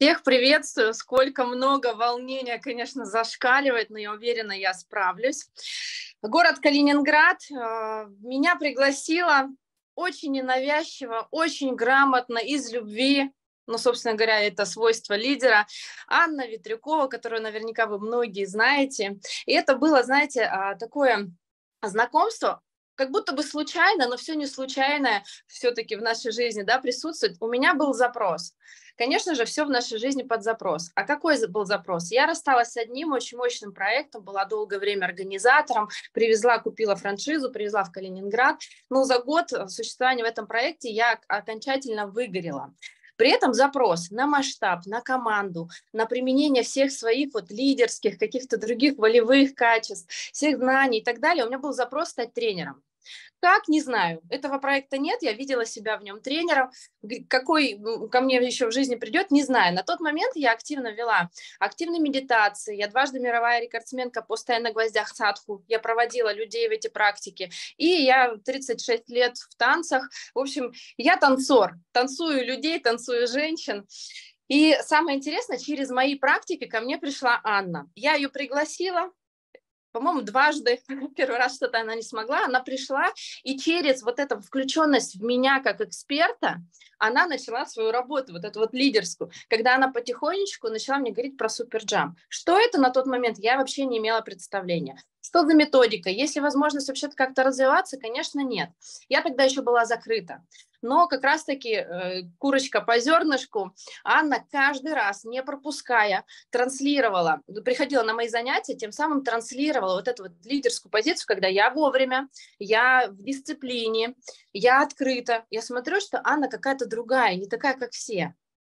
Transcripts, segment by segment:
Всех приветствую. Сколько много волнения, конечно, зашкаливает, но я уверена, я справлюсь. Город Калининград. Меня пригласила очень ненавязчиво, очень грамотно, из любви. Ну, собственно говоря, это свойство лидера. Анна Ветрякова, которую наверняка вы многие знаете. И это было, знаете, такое знакомство, как будто бы случайно, но все не случайное все-таки в нашей жизни, да, присутствует. У меня был запрос. Конечно же, все в нашей жизни под запрос. А какой был запрос? Я рассталась с одним очень мощным проектом, была долгое время организатором, купила франшизу, привезла в Калининград. Но за год существования в этом проекте я окончательно выгорела. При этом запрос на масштаб, на команду, на применение всех своих лидерских, каких-то других волевых качеств, всех знаний и так далее. У меня был запрос стать тренером. Как, не знаю. Этого проекта нет, я видела себя в нем тренером. Какой ко мне еще в жизни придет, не знаю. На тот момент я активно вела активные медитации. Я дважды мировая рекордсменка по стоять на гвоздях садху. Я проводила людей в эти практики. И я 36 лет в танцах. В общем, я танцор. Танцую людей, танцую женщин. И самое интересное, через мои практики ко мне пришла Анна. Я ее пригласила, по-моему, дважды. Первый раз что-то она не смогла. Она пришла, и через эту включенность в меня как эксперта, она начала свою работу, эту лидерскую, когда она потихонечку начала мне говорить про суперджамп. Что это на тот момент, я вообще не имела представления. Что за методика? Есть ли возможность вообще-то как-то развиваться? Конечно, нет. Я тогда еще была закрыта. Но как раз-таки курочка по зернышку, Анна каждый раз, не пропуская, транслировала, приходила на мои занятия, тем самым транслировала эту лидерскую позицию, когда я вовремя, я в дисциплине, я открыта. Я смотрю, что Анна какая-то другая, не такая, как все.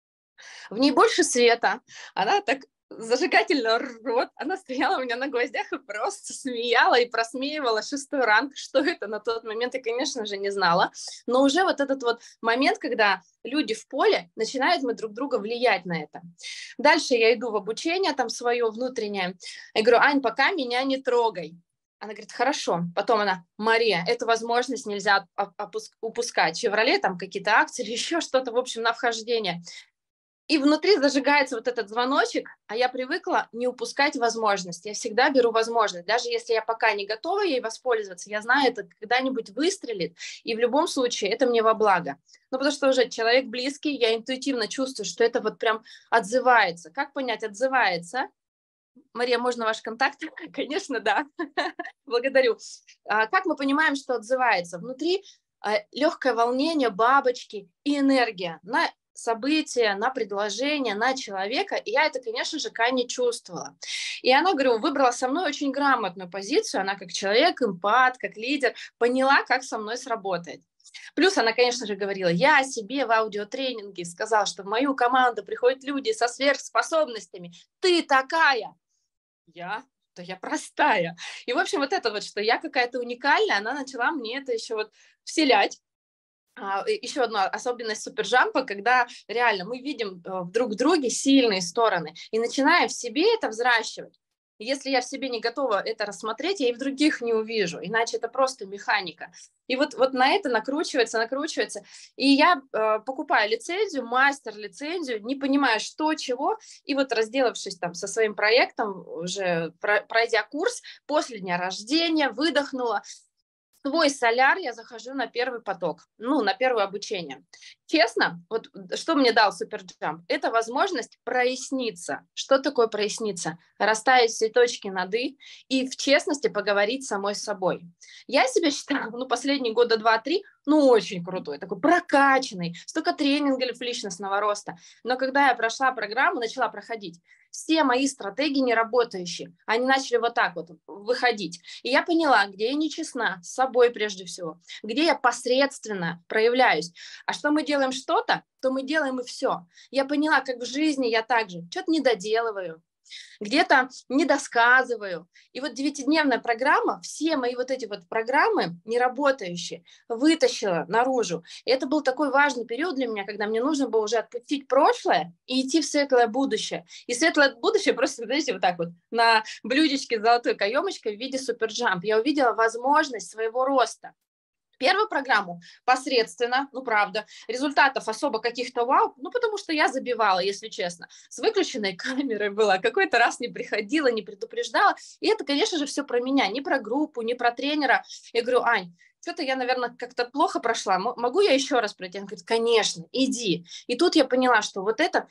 В ней больше света. Она так зажигательно рот. Она стояла у меня на гвоздях и просто смеяла и просмеивала 6-й ранг. Что это на тот момент, я, конечно же, не знала. Но уже этот момент, когда люди в поле, начинают мы друг друга влиять на это. Дальше я иду в обучение там свое внутреннее. Я говорю: Ань, пока меня не трогай. Она говорит: хорошо. Потом она: Мария, эту возможность нельзя упускать. В феврале там какие-то акции или еще что-то, в общем, на вхождение. И внутри зажигается этот звоночек, а я привыкла не упускать возможность. Я всегда беру возможность. Даже если я пока не готова ей воспользоваться, я знаю, это когда-нибудь выстрелит, и в любом случае это мне во благо. Ну, потому что уже человек близкий, я интуитивно чувствую, что это прям отзывается. Как понять, отзывается? Мария, можно ваш контакт? Конечно, да. Благодарю. Как мы понимаем, что отзывается? Внутри легкое волнение, бабочки и энергия на события, на предложение, на человека, и я это, конечно же, крайне чувствовала. И она, говорю, выбрала со мной очень грамотную позицию, она как человек, эмпат, как лидер, поняла, как со мной сработать. Плюс она, конечно же, говорила: я о себе в аудиотренинге сказала, что в мою команду приходят люди со сверхспособностями, ты такая. Да я простая. И, в общем, что я какая-то уникальная, она начала мне это еще вселять. Еще одна особенность суперджампа, когда реально мы видим друг в друге сильные стороны и начинаем в себе это взращивать. Если я в себе не готова это рассмотреть, я и в других не увижу, иначе это просто механика. И на это накручивается. И я покупаю лицензию, мастер-лицензию, не понимая, что, чего, и разделавшись там со своим проектом, уже пройдя курс, после дня рождения, выдохнула. Свой соляр я захожу на первый поток, на первое обучение. Честно, что мне дал суперджамп? Это возможность проясниться. Что такое проясниться? Расставить все точки над «и» и в честности поговорить с самой собой. Я себя считаю, последние года 2-3, очень крутой, такой прокачанный, столько тренингов личностного роста. Но когда я прошла программу, начала проходить, все мои стратегии неработающие, они начали выходить. И я поняла, где я нечестна с собой прежде всего, где я посредственно проявляюсь. А что мы делаем что-то, то мы делаем и все. Я поняла, как в жизни я также что-то не доделываю, где-то не досказываю. И 9-дневная программа, все мои эти программы неработающие, вытащила наружу. И это был такой важный период для меня, когда мне нужно было уже отпустить прошлое и идти в светлое будущее. И светлое будущее просто, знаете, на блюдечке с золотой каемочкой в виде суперджамп. Я увидела возможность своего роста. Первую программу посредственно, ну правда, результатов особо каких-то вау, ну потому что я забивала, если честно. С выключенной камерой была, какой-то раз не приходила, не предупреждала. И это, конечно же, все про меня, не про группу, не про тренера. Я говорю: Ань, что-то я, наверное, как-то плохо прошла, могу я еще раз пройти? Она говорит: конечно, иди. И тут я поняла, что вот это,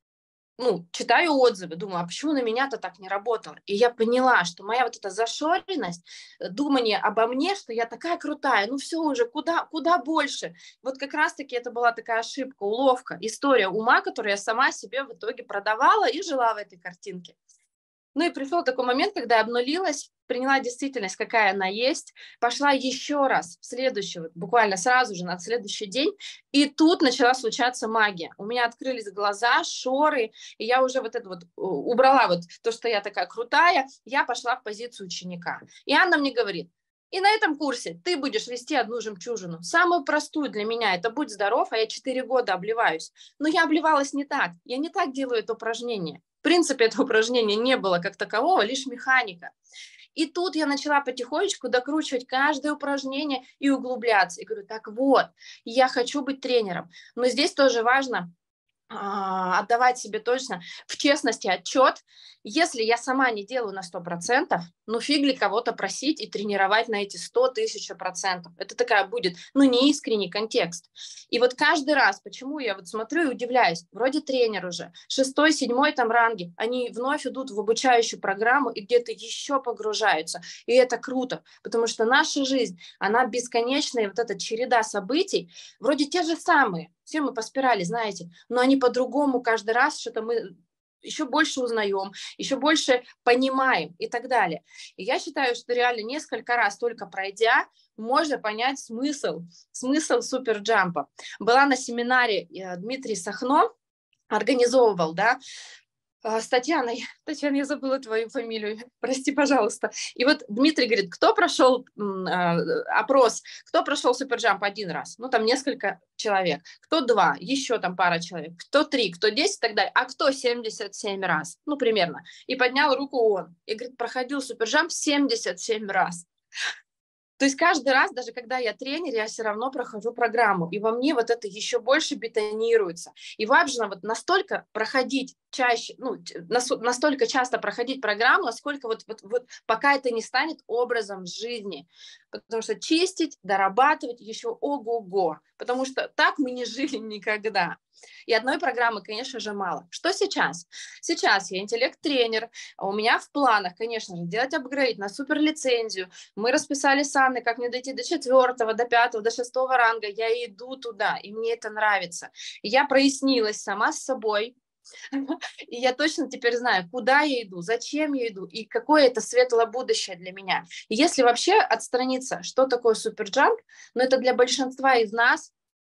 ну, читаю отзывы, думаю, а почему на меня-то так не работало? И я поняла, что моя вот эта зашоренность, думание обо мне, что я такая крутая, ну все уже, куда больше. Вот как раз-таки это была такая ошибка, уловка, история ума, которую я сама себе в итоге продавала и жила в этой картинке. Ну и пришел такой момент, когда я обнулилась, приняла действительность, какая она есть, пошла еще раз в следующий, вот буквально сразу же на следующий день, и тут начала случаться магия. У меня открылись глаза, шоры, и я уже вот это вот убрала вот то, что я такая крутая, я пошла в позицию ученика. И Анна мне говорит: и на этом курсе ты будешь вести одну жемчужину, самую простую для меня, это будь здоров, а я 4 года обливаюсь. Но я обливалась не так, я не так делаю это упражнение. В принципе, этого упражнения не было как такового, лишь механика. И тут я начала потихонечку докручивать каждое упражнение и углубляться. И говорю: так вот, я хочу быть тренером. Но здесь тоже важно отдавать себе точно в честности отчет. Если я сама не делаю на 100%, ну фиг ли кого-то просить и тренировать на эти 100 000%. Это такая будет, ну, неискренний контекст. И вот каждый раз, почему я вот смотрю и удивляюсь, вроде тренер уже, 6-й, 7-й там ранги, они вновь идут в обучающую программу и где-то еще погружаются. И это круто, потому что наша жизнь, она бесконечная, и вот эта череда событий, вроде те же самые, все мы по спирали, знаете, но они по-другому каждый раз, что-то мы еще больше узнаем, еще больше понимаем и так далее. И я считаю, что реально несколько раз только пройдя, можно понять смысл суперджампа. Была на семинаре Дмитрий Сахно, организовывал, да, Татьяна, я забыла твою фамилию, прости, пожалуйста. И вот Дмитрий говорит: кто прошел опрос, кто прошел суперджамп 1 раз? Ну, там несколько человек. Кто 2, еще там пара человек. Кто 3, кто 10 и так далее. А кто 77 раз? Ну, примерно. И поднял руку он. И говорит: проходил суперджамп 77 раз. То есть каждый раз, даже когда я тренер, я все равно прохожу программу, и во мне вот это еще больше бетонируется. И важно вот настолько проходить чаще, ну, настолько часто проходить программу, насколько вот пока это не станет образом жизни. Потому что чистить, дорабатывать еще ого-го. Потому что так мы не жили никогда. И одной программы, конечно же, мало. Что сейчас? Сейчас я интеллект-тренер, а у меня в планах, конечно же, делать апгрейд на суперлицензию. Мы расписали с Анной, как мне дойти до 4-го, до 5-го, до 6-го ранга. Я иду туда, и мне это нравится. И я прояснилась сама с собой, и я точно теперь знаю, куда я иду, зачем я иду, и какое это светлое будущее для меня. И если вообще отстраниться, что такое суперджамп, но это для большинства из нас,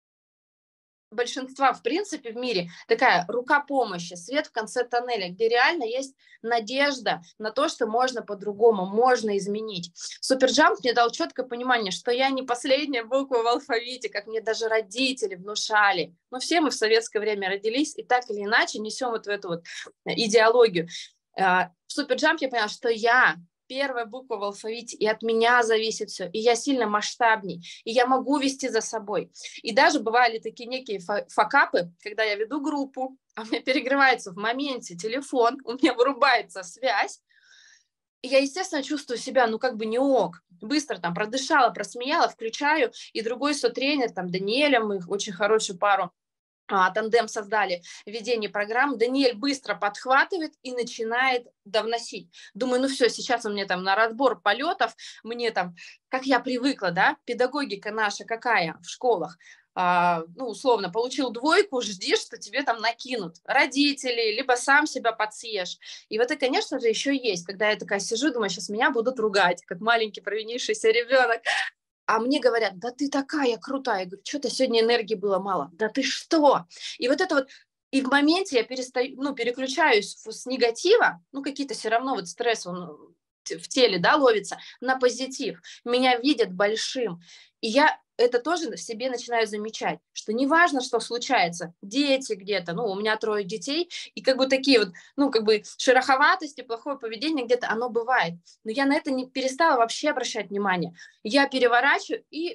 большинства, в принципе, в мире такая рука помощи, свет в конце тоннеля, где реально есть надежда на то, что можно по-другому, можно изменить. Суперджамп мне дал четкое понимание, что я не последняя буква в алфавите, как мне даже родители внушали. Но все мы в советское время родились и так или иначе несем вот эту вот идеологию. В суперджамп я поняла, что я первая буква в алфавите, и от меня зависит все, и я сильно масштабней, и я могу вести за собой. И даже бывали такие некие факапы, когда я веду группу, а у меня перегревается в моменте телефон, у меня вырубается связь, и я, естественно, чувствую себя, ну, как бы не ок. Быстро там продышала, просмеяла, включаю, и другой сотренер, там, Даниэля, мы очень хорошую пару, тандем создали, ведение программ, Даниэль быстро подхватывает и начинает довносить. Думаю, ну все, сейчас он мне там на разбор полетов, мне там, как я привыкла, да, педагогика наша какая в школах, ну, условно, получил 2, жди, что тебе там накинут родители, либо сам себя подсъешь. И вот это, конечно же, еще есть, когда я такая сижу, думаю, сейчас меня будут ругать, как маленький провинившийся ребенок. А мне говорят: да ты такая крутая. Я говорю: что-то сегодня энергии было мало. Да ты что? И вот это вот, и в моменте я переключаюсь с негатива, ну, какие-то все равно вот стресс, он в теле, да, ловится, на позитив. Меня видят большим. И я это тоже в себе начинаю замечать, что неважно, что случается, дети где-то, ну, у меня 3 детей, и как бы такие вот, ну, как бы шероховатости, плохое поведение где-то, оно бывает. Но я на это не перестала вообще обращать внимание. Я переворачиваю и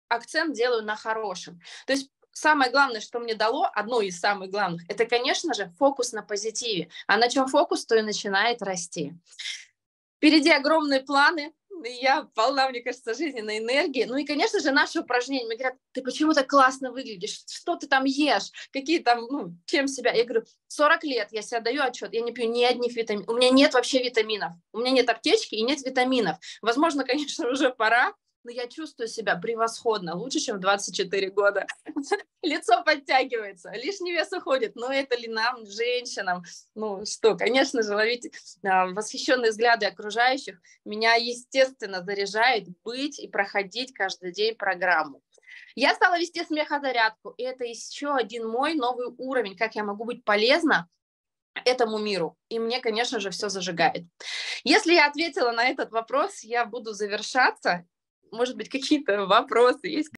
акцент делаю на хорошем. То есть самое главное, что мне дало, одно из самых главных, это, конечно же, фокус на позитиве. А на чем фокус, то и начинает расти. Впереди огромные планы, я полна, мне кажется, жизненной энергии. Ну и, конечно же, наши упражнения. Мне говорят, ты почему так классно выглядишь? Что ты там ешь? Какие там, ну, чем себя? Я говорю, 40 лет, я себе даю отчет, я не пью ни одних витаминов. У меня нет вообще витаминов. У меня нет аптечки и нет витаминов. Возможно, конечно, уже пора, но я чувствую себя превосходно, лучше, чем в 24 года. Лицо подтягивается, лишний вес уходит. Но это ли нам, женщинам? Ну что, конечно же, ловить восхищенные взгляды окружающих меня, естественно, заряжает быть и проходить каждый день программу. Я стала вести смехозарядку, и это еще один мой новый уровень, как я могу быть полезна этому миру. И мне, конечно же, все зажигает. Если я ответила на этот вопрос, я буду завершаться. Может быть, какие-то вопросы есть?